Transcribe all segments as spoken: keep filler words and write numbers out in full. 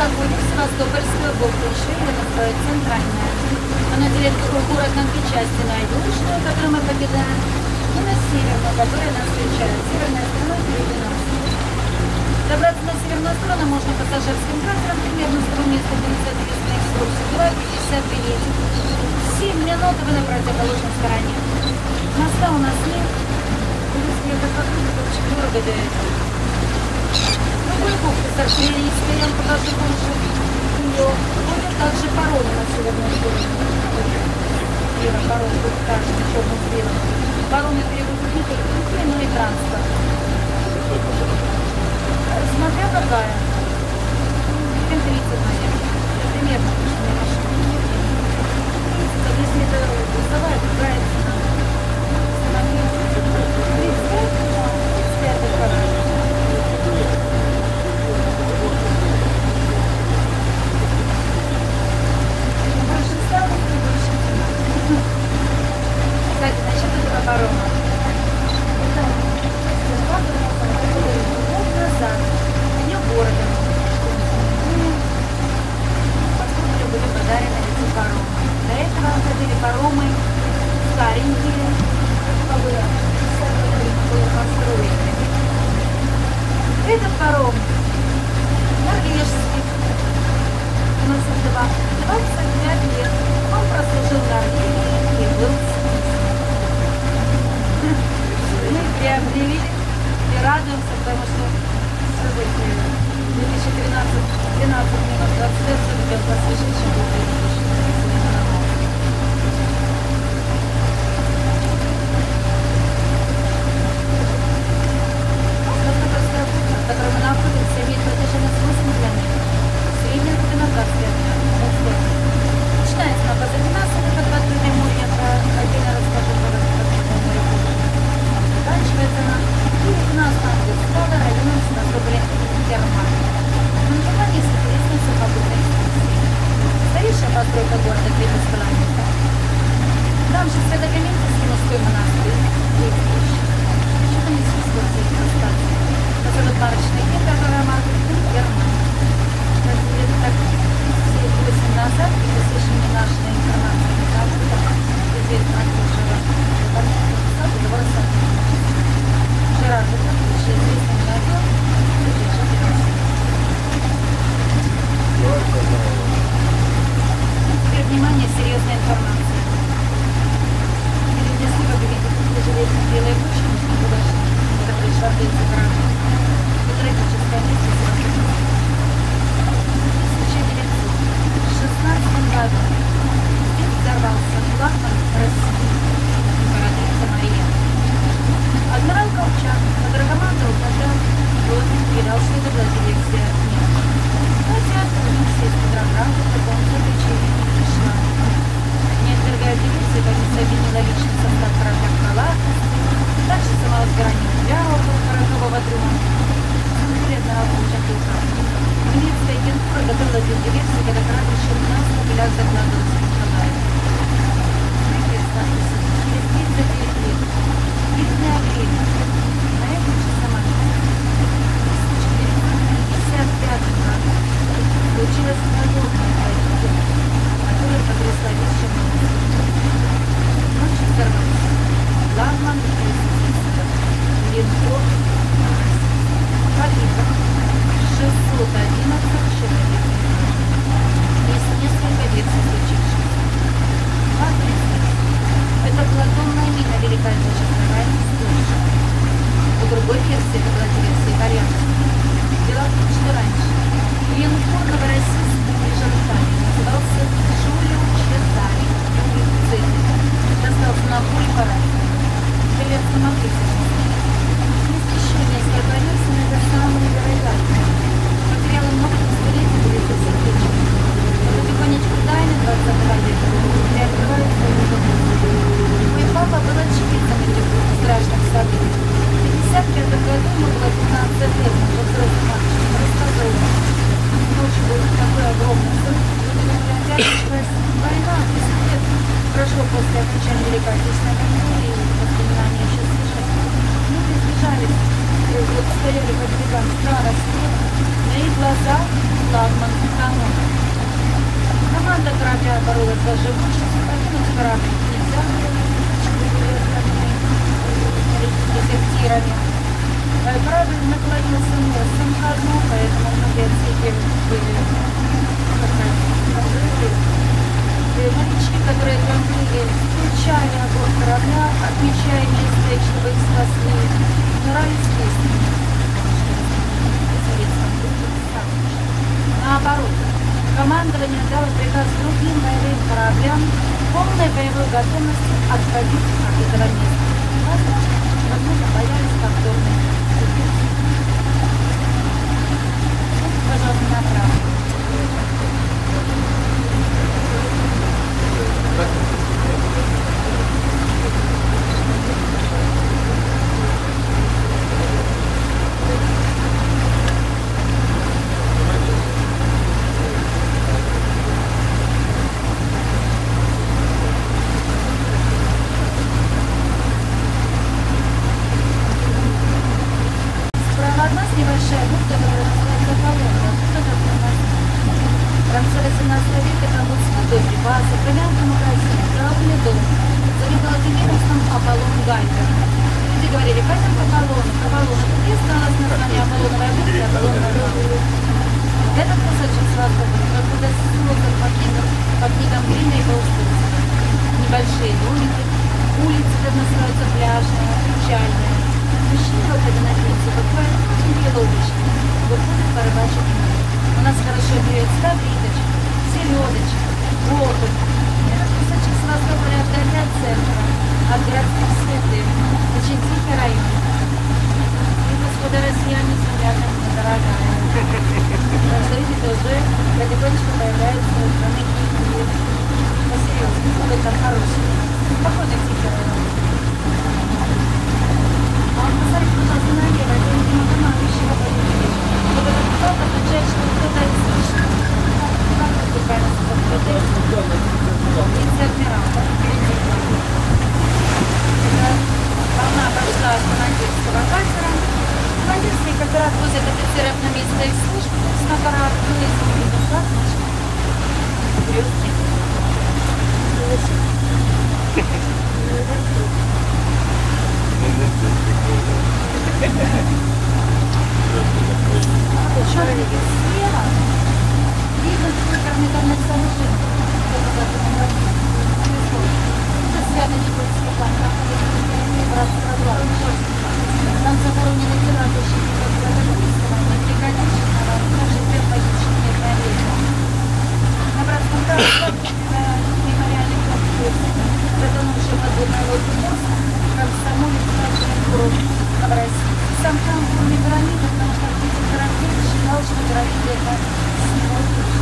находим Севастопольскую бухту, еще ее называют Центральная. Она делит город на две части, на южную, которую мы покидаем, и на северную, которая нас встречает. Северная сторона впереди нас. Добраться на северную сторону можно пассажирским катером, примерно с того места тридцать на экскурсию, два пятьдесят билетов. семь минут вы на противоположной стороне. Моста у нас нет. Если это вокруг, это очень дорого для этого. Другой бухты с артиллерийской, я вам покажу больше. Ее ходят также паромы на северную сторону. Слева паром будет также черно-белым. Паромы перевозят не только людей, но и транспорт. Смотря какая. М тридцать, наверное. Примерно, потому что машина. Если это грузовая, какая цена? тридцать пять? тридцать пять это хорошо. Больше ставок, больше цена. Кстати, насчет этого парома. Назад, вне города. Поступили были подарены эти паромы. До этого ходили паромы старенькие, были построены. Этот паром норвежский, носит двадцать пять лет. Он прослужил в Норвегии и был списан. Мы приобрели и радуемся, потому что две тысячи тринадцать минус двадцать пять идет посвящение, чем был Севастопольская бухта, в которой мы находимся, имеет протяженность восемь километров. Средняя глубина двадцать пять метров. Начинается она позади нас, это как открытое море, это отдельно расскажу про открытое море. Заканчивается она. И у нас там будет склада района Севастополя Герман. На название с интересной сухопутной станцией. Старейшая постройка города крепость Коломейка. Там же Свято-Каменский мужской монастырь. Еще там есть экскурсии по станции. Посадок марочный день, которая марка Герман. Это так все восемь назад, и посвящение нашей информации не забыто. Известно, что Вчера же еще известный радио, теперь внимание, серьезная информация. Перенесли, как видите, тут железная белая куча, не подошли. Это происшествие города. Это трагическое место. В тысяча девятьсот шестнадцатом году здесь взорвался флагман России, императрица Мария. Адмирал Колчак, который командовал тогда, передал, что это была диверсия немцев. Но театр миссии из Петрограда в таком заключении не пришла. Не отвергая диверсии, комиссия обвинила личный состав корабля в халатности, также самовозгорание угля около порохового трюма. Смотрели адмирал Колчак и указ. Немецкая агентура готовила для диверсии, когда корабль еще у нас на полях закладывался в Николаеве. Через тридцать девять лет. Видное время. На этом же самолете в тысяча девятьсот пятьдесят пятом году случилась подобная трагедия, которая потрясла весь Черноморский флот. Ночью взорвался флагман линкор «Калибр». шестьсот одиннадцать человек. Есть несколько версий случившихся. Это была тонная мина Великой Отечественной войны с Польшей. У другой версии, это была диверсия итальянцев. Дело в том, что раньше линкор новороссийский Брижантами назывался Джулио Чезари. Достался на поле парада. Билет самокрытия. Есть еще несколько версий, но это самые вероятные. Материалы много десятилетий были засекречены. Потихонечку тайны двадцатого века приоткрываются и мой папа был очевидцем этих страшных событий. В пятьдесят пятом году ему было пятнадцать лет, он был взрослым мальчиком, рассказывал. Ночью был такой огромный сон. Люди говорили, опять война, десять лет прошло после окончания Великой Отечественной войны, и воспоминания еще слышали. Люди сбежались, вот стояли по берегам, стара снег, на их глаза флагман утонул. Команда корабля боролась за живучесть, покинуть корабль нельзя было, дезертирами. Корабль наклонился носом ко дну, поэтому многие отсеки были накрыты. Морячки, которые плыли, включали огонь корабля, отмечая место, чтобы их спасли, умирали с песнями. Наоборот, командование дало приказ другим боевым кораблям полной боевой готовности отходить от этого места. Возможно, возможно, боялись повторной гибели. Пожалуйста, направо. Небольшая бухта, которая называется Коломна. Кто-то у нас в конце восемнадцатого века там был склад боеприпасов, бриллиантовый магазин, травный дом. Заведовался вирусом Аполлон Гальдер. Люди говорили, пойдем по Аполлону, по Аполлону. И осталось название Аполлоновая бухта и Аполлоновая бухта. Этот кусочек свободы, откуда силуэт под видом глины и полстульства. Небольшие домики, улицы, как называются, пляжные, причальные. Мужчины выходят на пиццу, покупают маленькие лодочки, выходят по рыбачьему. У нас хорошо берет ставриточек, селедочек, окунь. Этот кусочек с востока вдали от центра, от городских святых. Очень тихий район. И господа россияне, земля нам недорогая. Так что видите, уже потихонечку появляются страны Киевы. Посерьезно, кто там хороший. Походу, тихий район. А он посмотрите, пожалуйста, налево, это, видимо, дома вещего поведения. Вот этот кто означает, что кто-то из слышно. Как это правильно сказать? Вице адмирал, впереди. Это волна пошла с командирского катера. Командирский катер отвозят офицеров на место их службы, с аппарат выездом видом карточек. Брюки. Черный слева видно корнетарных сооружений. Это свято-никольский камень, там захоронены тела защитников Градоблинского, непрекратительного, также трех погибших мирное время. На братском праве мемориальный комплекс, затонувший подводной лодки мост, комсомолец Красный в России. Сам там был не пирамида, потому что ответил Карантин считал, что пирамида это символ души.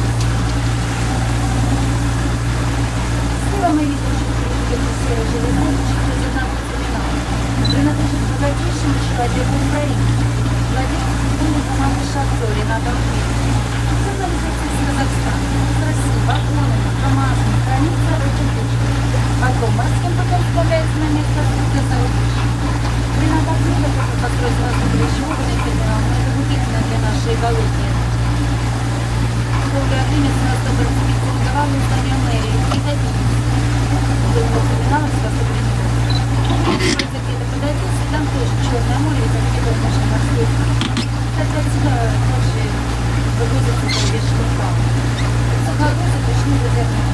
Слева мы видим, что это серый железнодорожник из одного терминала. Принадлежит богатейшему человеку Украины. Владелец футбольной команды «Шахтер» Ренатом Квитовичем. Журналистов из Казахстана. С Россией, вагонами, КамАЗами, хранится в этом печке. Потом морским путем справляется на место откуда за рубеж. Ренат Ахмедов построить воздуховещеводный терминал, но это удивительно для нашей экологии. Долгое время с Ростовом рекомендовали здание мэрии и добились. Долго терминалом с Ростовом. Где-то подойдется, там тоже Черное море, это где-то наши морские. Кстати, отсюда тоже вывозятся вещи упал. Сухогрузы пришли в резервные.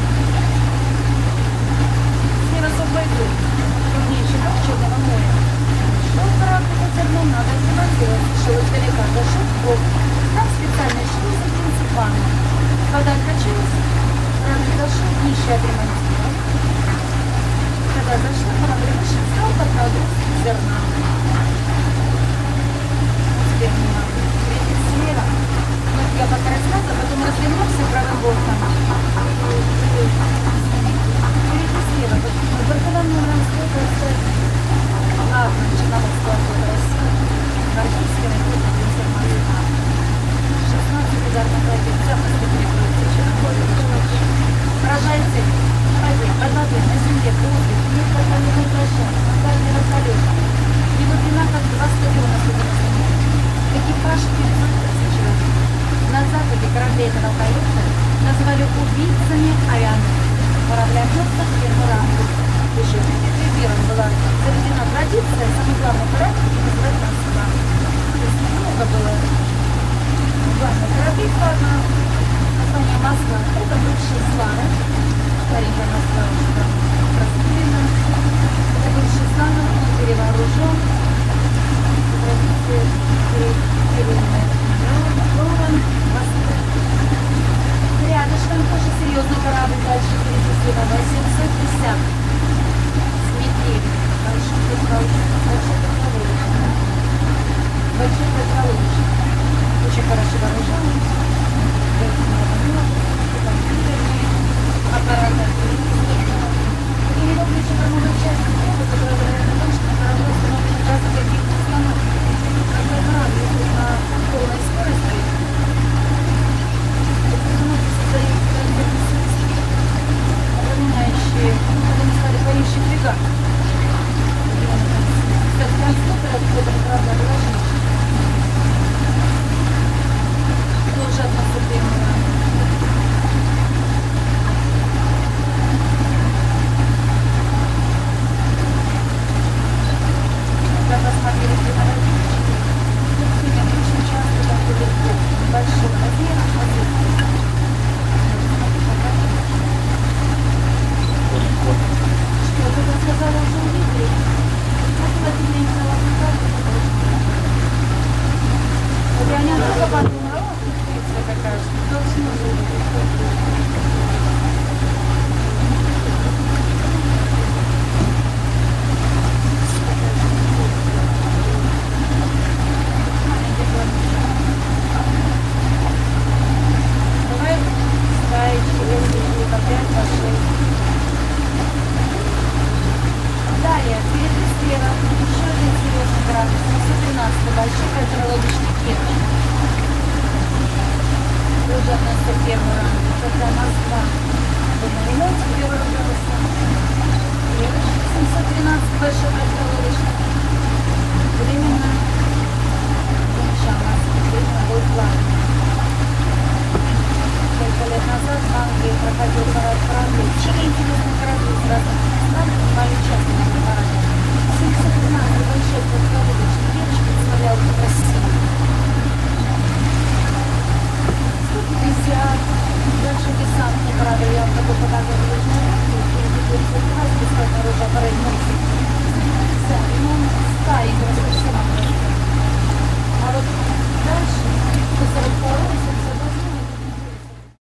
Слева Суббайкур, крупнейший порт Черного моря. Шел корабль по термину, надо ремонтировать. Шел издалека, зашел в порт. Там специальные шлюзы в Принципане. Вода откачалась, корабль зашел, днище отремонтировал. Когда зашла, корабль вышел, стал под нагруз зерна. Теперь не надо. Видите, слева. Вот я пока рассказывала, потом развернулся правым бортом. Видите, слева. Бортовым рассказывается главным Черноморского флота России. Гвардейский ракетный крейсер «Москва». шестнадцать ударных ракет. Запуск перекроется Черноморского. Поражает цель. Под водой, на земле, в воздухе, нет подводных площадок, создание вертолета. Его длина как два стадиона. Экипаж пятьсот тысяч человек. На эти корабли это наука-яхты назвали убийцами авианосцев. Корабли-авианосцев первый ранг. Еще миром была заведена традиция, самый главный корабль называть Москва. То есть много было главных кораблей флага. Название Москва — это бывший Слава. Старенькая Москва уже там расстреляна. Это бывший Слава, он перевооружен. Традиция переименована. Москва. Рядышком тоже серьезный корабль дальше перечислено. восемьсот пятьдесят. Большой подволочный. Большой подволочный. Очень хорошо вооруженный. Аппараты. И его ключевая часть, которая говорит о том, что на корабле установлен газ каких установок. Когда корабль идет на полной скорости, установки создают напоминающие, ну, как они сказали, парящий фрегат. Кстати, конструктор этого корабля была женщина. Тоже атмосферная. Когда посмотрели фотографии, фильм очень часто такой легко, большой размер, что ты рассказала, уже увидели? Я не только подумала, о, какая же, точно же.